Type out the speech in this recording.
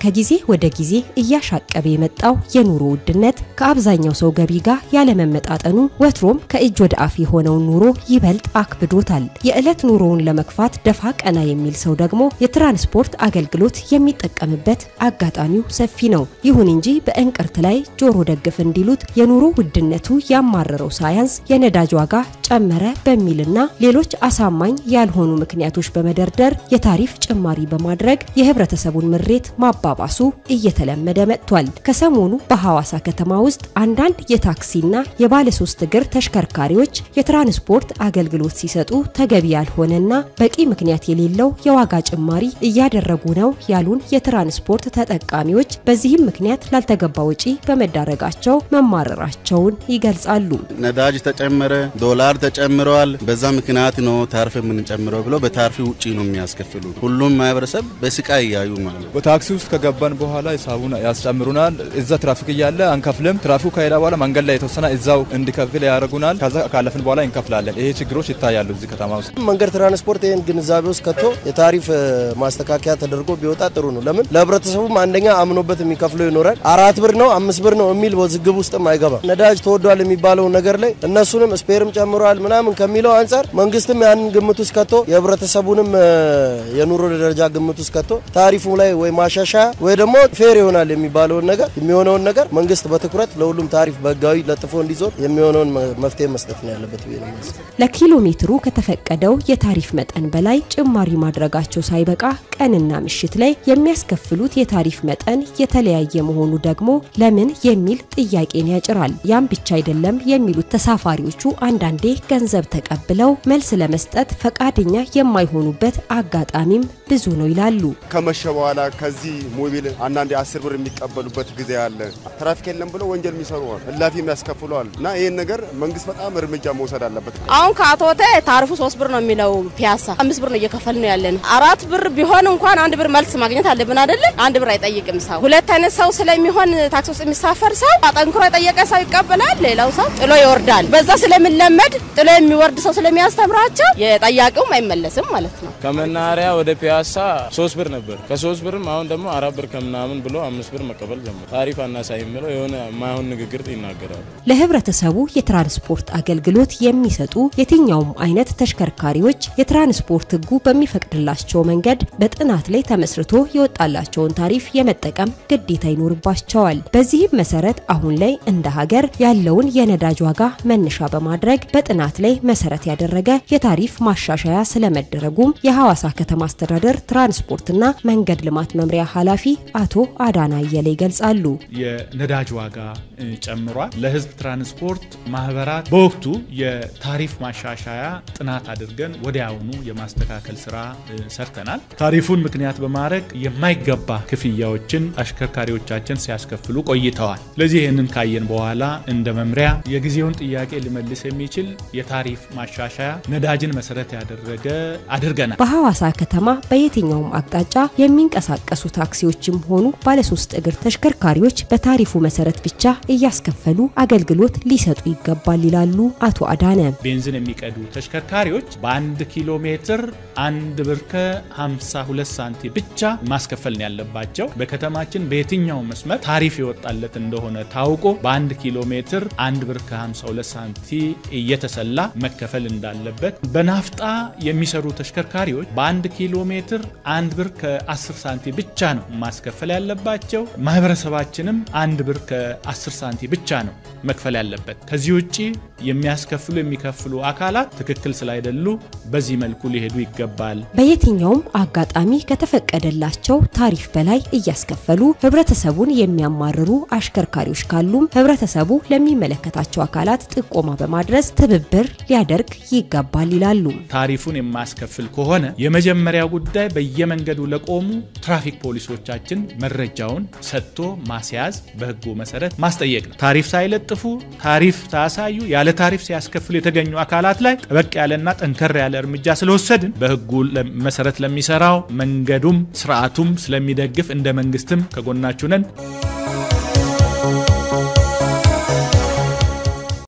ከጊዜ ወደ ጊዜ እያሻቀበ የመጣው የኑሮ ውድነት ከአብዛኛው ሰው ገቢ ጋር ያለመመጣጠኑ ወትሮም ከእጅ ወደ አፍ የሆነው ኑሮ ይበልጥ አክብዶታል። የዕለት ኑሮውን ለመክፋት ደፋ ቀና የሚል ሰው ደግሞ የትራንስፖርት አገልግሎት የሚጠቀምበት አጋጣሚው ሰፊ ነው። ይሁን እንጂ በእንቅርት ላይ ጆሮ ደግፍ እንዲሉት የኑሮ ውድነቱ ያማረረው ሳያንስ የነዳጅ ዋጋ ጨመረ በሚልና ሌሎች አሳማኝ ያልሆኑ ምክንያቶች በመደርደር የታሪፍ ጭማሪ በማድረግ የህብረተሰቡን ምሬት ማባባሱ እየተለመደ መጥቷል። ከሰሞኑ በሐዋሳ ከተማ ውስጥ አንዳንድ የታክሲና የባለ 3 እግር ተሽከርካሪዎች የትራንስፖርት አገልግሎት ሲሰጡ ተገቢ ያልሆነና በቂ ምክንያት የሌለው የዋጋ ጭማሪ እያደረጉ ነው ያሉን የትራንስፖርት ተጠቃሚዎች በዚህም ምክንያት ላልተገባ ወጪ በመዳረጋቸው መማረራቸውን ይገልጻሉ። ነዳጅ ተጨመረ፣ ዶላር ተጨምሯል፣ በዛ ምክንያት ነው ታርፍ የምንጨምረው ብሎ በታርፍ ውጪ ነው የሚያስከፍሉ። ሁሉም ማህበረሰብ በስቃይ ያዩ ማለት ነው። በታክሲ ውስጥ ከገባን በኋላ ሂሳቡን ያስጨምሩናል። እዛ ትራፊክ እያለ አንከፍልም። ትራፊኩ ከሄደ በኋላ መንገድ ላይ የተወሰነ እዛው እንዲከፍል ያደርጉናል። ከዛ ካለፍን በኋላ እንከፍላለን። ይሄ ችግሮች ይታያሉ እዚህ ከተማ ውስጥ። መንገድ ትራንስፖርት ይሄን ግንዛቤ ውስጥ ከቶ የታሪፍ ማስተካከያ ተደርጎ ቢወጣ ጥሩ ነው። ለምን ለህብረተሰቡም አንደኛ አምኖበት የሚከፍለው ይኖራል። 4 ብር ነው 5 ብር ነው የሚል ወዝግብ ውስጥም አይገባም። ነዳጅ ተወዷል የሚባለው ነገር ላይ እነሱንም ስፔርም ጨምሯል ምናምን ከሚለው አንፃር መንግስትም ያን ግምት ውስጥ ከቶ የህብረተሰቡንም የኑሮ ደረጃ ግምት ውስጥ ከቶ ታሪፉ ላይ ወይ ማሻሻያ ወይ ደግሞ ፌር ይሆናል የሚባለውን ነገር የሚሆነውን ነገር መንግስት በትኩረት ለሁሉም ታሪፍ በጋዊ ለጥፎ እንዲዞር የሚሆነውን መፍትሄ መስጠት ነው ያለበት ነው። ለኪሎ ሜትሩ ከተፈቀደው የታሪፍ መጠን በላይ ጭማሪ ማድረጋቸው ሳይበቃ ቀንና ምሽት ላይ የሚያስከፍሉት የታሪፍ መጠን የተለያየ መሆኑ ደግሞ ለምን የሚል ጥያቄን ያጭራል። ያም ብቻ አይደለም የሚሉት ተሳፋሪዎቹ አንዳንዴ ገንዘብ ተቀብለው መልስ ለመስጠት ፈቃደኛ የማይሆኑበት አጋጣሚም ብዙ ነው ይላሉ። ከመሸ በኋላ ከዚህ ሞቢል አንዳንዴ 10 ብር የሚቀበሉበት ጊዜ አለ። ትራፊክ የለም ብለው ወንጀል የሚሰሩ እላፊ የሚያስከፍሉዋል እና ይሄን ነገር መንግስት በጣም እርምጃ መውሰድ አለበት። አሁን ካቶተ ታሪፉ 3 ብር ነው የሚለው ፒያሳ 5 ብር ነው እየከፈልን ነው ያለን። 4 ብር ቢሆን እንኳን 1 ብር መልስ ማግኘት አለብን አይደል? 1 ብር አይጠይቅም ሰው። ሁለት አይነት ሰው ስለሚሆን ታክሲ ውስጥ የሚሳፈር ሰው አጠንክሮ የጠየቀ ሰው ይቀበላል፣ ሌላው ሰው ጥሎ ይወርዳል። በዛ ስለሚለመድ ጥሎ የሚወርድ ሰው ስለሚያስተምራቸው የጠያቂውም አይመለስም ማለት ነው። ከመናሪያ ወደ ፒያሳ 3 ብር ነበር። ከ3 ብርም አሁን ደግሞ 4 ብር ከምናምን ብሎ 5 ብር መቀበል ጀመረ። ታሪፍ አናሳይም ብለው የሆነ ማይሆን ንግግር ይናገራሉ። ለህብረተሰቡ የትራንስፖርት አገልግሎት የሚሰጡ የትኛውም አይነት ተሽከርካሪዎች የትራንስፖርት ህጉ በሚፈቅድላቸው መንገድ በጥናት ላይ ተመስርቶ የወጣላቸውን ታሪፍ የመጠቀም ግዴታ ይኖርባቸዋል። በዚህም መሰረት አሁን ላይ እንደ ሀገር ያለውን የነዳጅ ዋጋ መነሻ በማድረግ በጥናት ላይ መሰረት ያደረገ የታሪፍ ማሻሻያ ስለመደረጉም የሐዋሳ ከተማ አስተዳደር ትራንስፖርትና መንገድ ልማት መምሪያ ኃላፊ አቶ አዳና አየለ ይገልጻሉ። የነዳጅ ዋጋ ጨምሯል። ለህዝብ ትራንስፖርት ማህበራት በወቅቱ የታሪፍ ማሻሻያ ጥናት አድርገን ወዲያውኑ የማስተካከል ስራ ሰርተናል። ታሪፉን ምክንያት በማድረግ የማይገባ ክፍያዎችን አሽከርካሪዎቻችን ሲያስከፍሉ ቆይተዋል። ለዚህ ይህንን ካየን በኋላ እንደ መምሪያ የጊዜውን ጥያቄ ሊመልስ የሚችል የታሪፍ ማሻሻያ ነዳጅን መሰረት ያደረገ አድርገናል። በሐዋሳ ከተማ በየትኛውም አቅጣጫ የሚንቀሳቀሱ ታክሲዎችም ሆኑ ባለ 3 እግር ተሽከርካሪዎች በታሪፉ መሰረት ብቻ እያስከፈሉ አገልግሎት ሊሰጡ ይገባል ይላሉ አቶ አዳነ። ቤንዚን የሚቀዱ ተሽከርካሪዎች በ1 ኪሎ ሜትር 1 ብር ከ52 ሳንቲም ብቻ ማስከፈል ነው ያለባቸው። በከተማችን በየትኛው መስመር ታሪፍ ይወጣለት እንደሆነ ታውቆ በ1 ኪሎ ሜትር 1 ብር ከ52 ሳንቲም እየተሰላ መከፈል እንዳለበት። በናፍጣ የሚሰሩ ተሽከርካሪዎች በ1 ኪሎ ሜትር 1 ብር ከ10 ሳንቲም ብቻ ነው ማስከፈል ያለባቸው። ማህበረሰባችንም 1 ብር ከ10 ሳንቲም ብቻ ነው መክፈል ያለበት። ከዚህ ውጪ የሚከፍሉ አካላት ትክክል ስላይደሉ በዚህ መልኩ ሊሄዱ ይገባል። በየትኛውም አጋጣሚ ከተፈቀደላቸው ታሪፍ በላይ እያስከፈሉ ህብረተሰቡን የሚያማርሩ አሽከርካሪዎች ካሉም ህብረተሰቡ ለሚመለከታቸው አካላት ጥቆማ በማድረስ ትብብር ሊያደርግ ይገባል ይላሉ። ታሪፉን የማስከፍል ከሆነ የመጀመሪያው ጉዳይ በየመንገዱ ለቆሙ ትራፊክ ፖሊሶቻችን መረጃውን ሰጥቶ ማስያዝ በህጉ መሰረት ማስጠየቅ ነው። ታሪፍ ሳይለጥፉ ታሪፍ ታሳዩ ያለ ታሪፍ ሲያስከፍሉ የተገኙ አካላት ላይ ጠበቅ ያለና ጠንከር ያለ እርምጃ ስለወሰድን በህጉ መሰረት ለሚሰራው መንገዱም ስርዓቱም ስለሚደግፍ እንደ መንግስትም ከጎናችሁ ነን።